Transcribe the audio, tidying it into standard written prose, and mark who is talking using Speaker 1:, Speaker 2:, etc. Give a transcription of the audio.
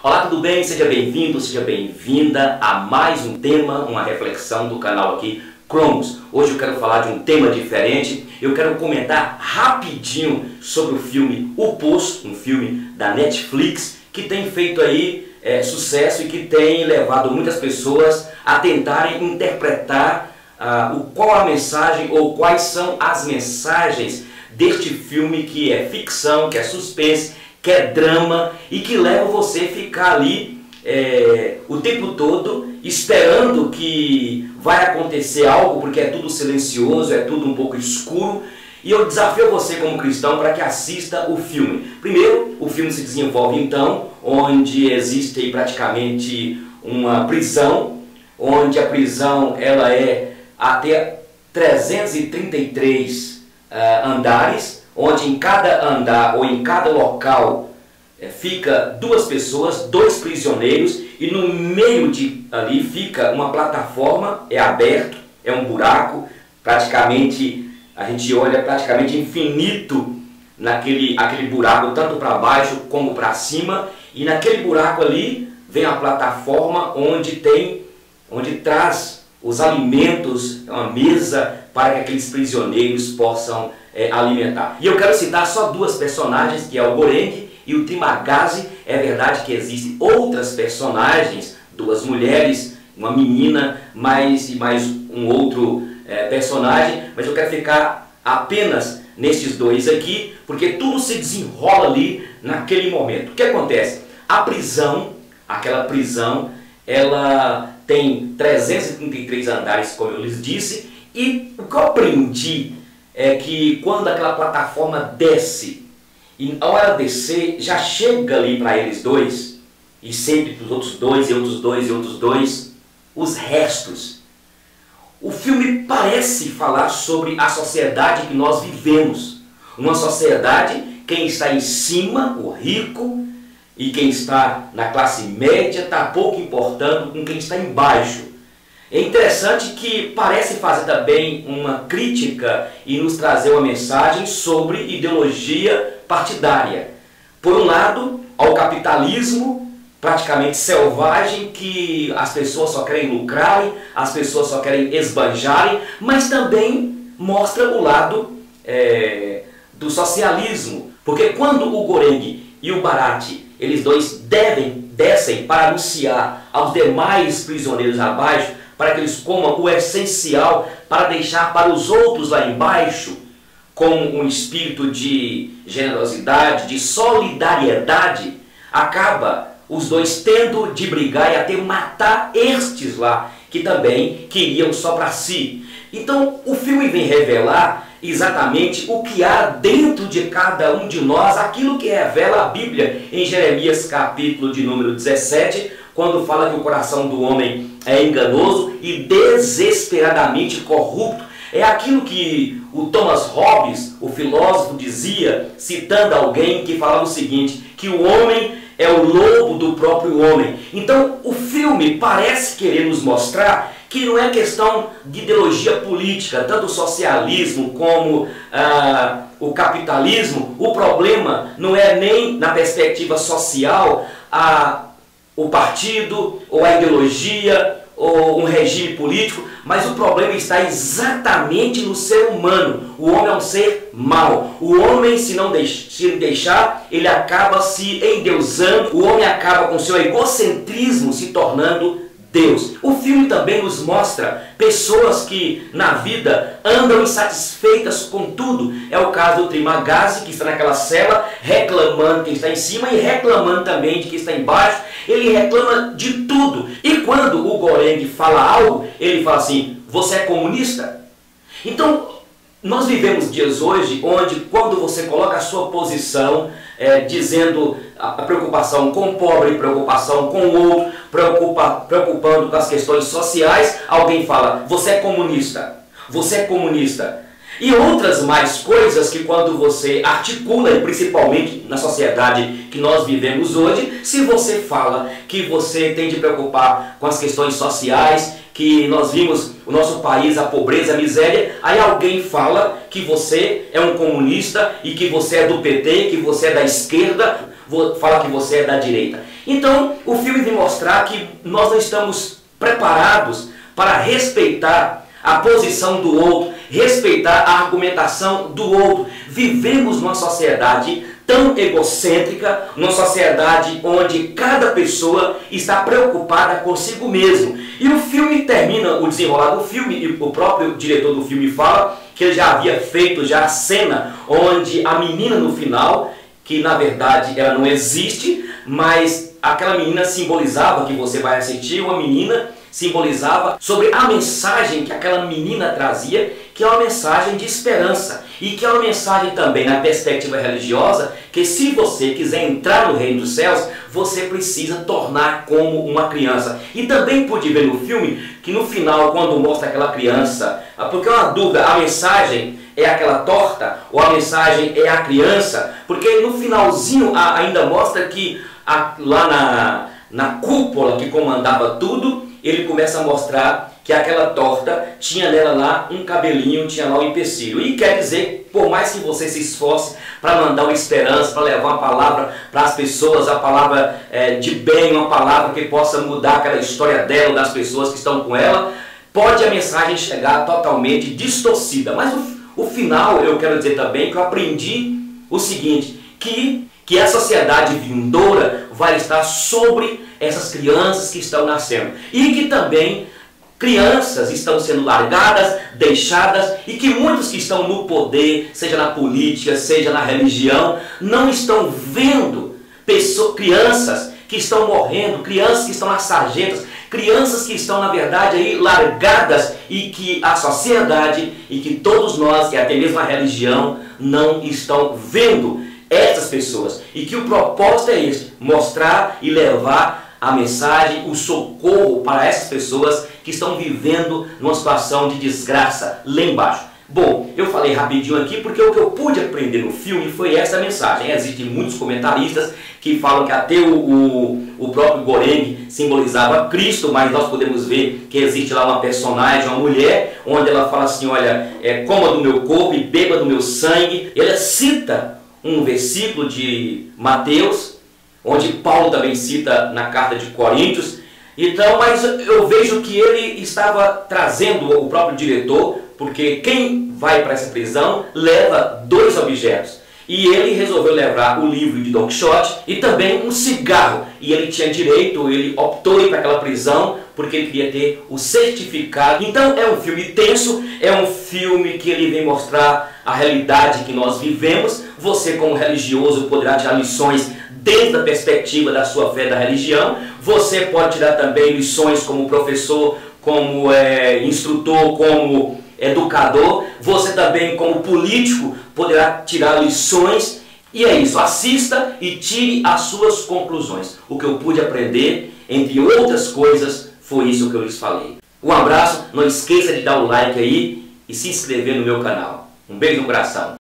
Speaker 1: Olá, tudo bem? Seja bem-vindo, seja bem-vinda a mais um tema, uma reflexão do canal aqui, Cromos. Hoje eu quero falar de um tema diferente. Eu quero comentar rapidinho sobre o filme O Poço, um filme da Netflix que tem feito aí sucesso e que tem levado muitas pessoas a tentarem interpretar qual a mensagem ou quais são as mensagens deste filme que é ficção, que é suspense, que é drama e que leva você a ficar ali o tempo todo esperando que vai acontecer algo, porque é tudo silencioso, é tudo um pouco escuro. E eu desafio você como cristão para que assista o filme. Primeiro, o filme se desenvolve então onde existe praticamente uma prisão, onde a prisão ela é até 333 andares, onde em cada andar ou em cada local fica duas pessoas, dois prisioneiros, e no meio ali fica uma plataforma, é aberto, é um buraco, praticamente a gente olha praticamente infinito aquele buraco, tanto para baixo como para cima, e naquele buraco ali vem a plataforma onde traz os alimentos, uma mesa para que aqueles prisioneiros possam alimentar. E eu quero citar só duas personagens, que é o Goreng e o Trimagazi. É verdade que existem outras personagens, duas mulheres, uma menina e mais um outro personagem, mas eu quero ficar apenas nesses dois aqui, porque tudo se desenrola ali naquele momento. O que acontece? A prisão, aquela prisão, ela tem 333 andares, como eu lhes disse, e o que eu aprendi é que quando aquela plataforma desce, e ao ela descer, já chega ali para eles dois, e sempre para os outros dois, e outros dois, e outros dois, os restos. O filme parece falar sobre a sociedade que nós vivemos. Uma sociedade, quem está em cima, o rico, e quem está na classe média está pouco importando com quem está embaixo. É interessante que parece fazer também uma crítica e nos trazer uma mensagem sobre ideologia partidária. Por um lado, ao capitalismo praticamente selvagem, que as pessoas só querem lucrarem, as pessoas só querem esbanjarem, mas também mostra o lado do socialismo. Porque quando o Goreng e o Bharati, eles dois descem para anunciar aos demais prisioneiros abaixo, para que eles comam o essencial, para deixar para os outros lá embaixo, com um espírito de generosidade, de solidariedade, acaba os dois tendo de brigar e até matar estes lá, que também queriam só para si. Então o filme vem revelar exatamente o que há dentro de cada um de nós, aquilo que revela a Bíblia em Jeremias capítulo de número 17, quando fala que o coração do homem é enganoso e desesperadamente corrupto. É aquilo que o Thomas Hobbes, o filósofo, dizia, citando alguém que falava o seguinte, que o homem é o lobo do próprio homem. Então o filme parece querer nos mostrar que não é questão de ideologia política, tanto o socialismo como o capitalismo. O problema não é nem na perspectiva social o partido ou a ideologia ou um regime político, mas o problema está exatamente no ser humano. O homem é um ser mau. O homem, se não deixar, ele acaba se endeusando. O homem acaba com seu egocentrismo se tornando Deus. O filme também nos mostra pessoas que na vida andam insatisfeitas com tudo. É o caso do Trimagazi, que está naquela cela reclamando de quem está em cima e reclamando também de quem está embaixo. Ele reclama de tudo. E quando o Goreng fala algo, ele fala assim: você é comunista? Então nós vivemos dias hoje onde, quando você coloca a sua posição, dizendo a preocupação com o pobre, preocupação com o outro, preocupando com as questões sociais, alguém fala: você é comunista, você é comunista. E outras mais coisas que, quando você articula, e principalmente na sociedade que nós vivemos hoje, se você fala que você tem de preocupar com as questões sociais, que nós vimos o nosso país, a pobreza, a miséria, aí alguém fala que você é um comunista e que você é do PT, que você é da esquerda. fala que você é da direita. Então, o filme vem mostrar que nós não estamos preparados para respeitar a posição do outro, respeitar a argumentação do outro. Vivemos numa sociedade tão egocêntrica, numa sociedade onde cada pessoa está preocupada consigo mesmo. E o filme termina, o desenrolar do filme, e o próprio diretor do filme fala que ele já havia feito já a cena onde a menina no final, que na verdade ela não existe, mas aquela menina simbolizava, que você vai assistir, uma menina simbolizava sobre a mensagem que aquela menina trazia, que é uma mensagem de esperança, e que é uma mensagem também na perspectiva religiosa, que se você quiser entrar no reino dos céus, você precisa tornar como uma criança. E também pude ver no filme que no final, quando mostra aquela criança, porque é uma dúvida, a mensagem é aquela torta ou a mensagem é a criança? Porque no finalzinho ainda mostra que lá na cúpula que comandava tudo, ele começa a mostrar que aquela torta tinha nela lá um cabelinho, tinha lá um empecilho. E quer dizer, por mais que você se esforce para mandar uma esperança, para levar uma palavra para as pessoas, a palavra de bem, uma palavra que possa mudar aquela história dela, das pessoas que estão com ela, pode a mensagem chegar totalmente distorcida. Mas o final, eu quero dizer também que eu aprendi o seguinte, que a sociedade vindoura vai estar sobre essas crianças que estão nascendo. E que também crianças estão sendo largadas, deixadas, e que muitos que estão no poder, seja na política, seja na religião, não estão vendo crianças que estão morrendo, crianças que estão nas sarjetas, crianças que estão, na verdade, aí largadas, e que a sociedade, e que todos nós, e até mesmo a religião, não estão vendo essas pessoas. E que o propósito é esse, mostrar e levar a mensagem, o socorro para essas pessoas que estão vivendo numa situação de desgraça lá embaixo. Bom, eu falei rapidinho aqui porque o que eu pude aprender no filme foi essa mensagem. Existem muitos comentaristas que falam que até o próprio Goreng simbolizava Cristo, mas nós podemos ver que existe lá uma personagem, uma mulher, onde ela fala assim, olha, coma do meu corpo e beba do meu sangue. Ela cita um versículo de Mateus, onde Paulo também cita na carta de Coríntios. Então, mas eu vejo que ele estava trazendo, o próprio diretor, porque quem vai para essa prisão leva 2 objetos. E ele resolveu levar o livro de Don Quixote e também um cigarro. E ele tinha direito, ele optou ir para aquela prisão porque ele queria ter o certificado. Então é um filme tenso, é um filme que ele vem mostrar a realidade que nós vivemos. Você, como religioso, poderá tirar lições desde a perspectiva da sua fé, da religião. Você pode tirar também lições como professor, como instrutor, como educador. Você também, como político, poderá tirar lições. E é isso, assista e tire as suas conclusões. O que eu pude aprender, entre outras coisas, foi isso que eu lhes falei. Um abraço, não esqueça de dar o like aí e se inscrever no meu canal. Um beijo no coração.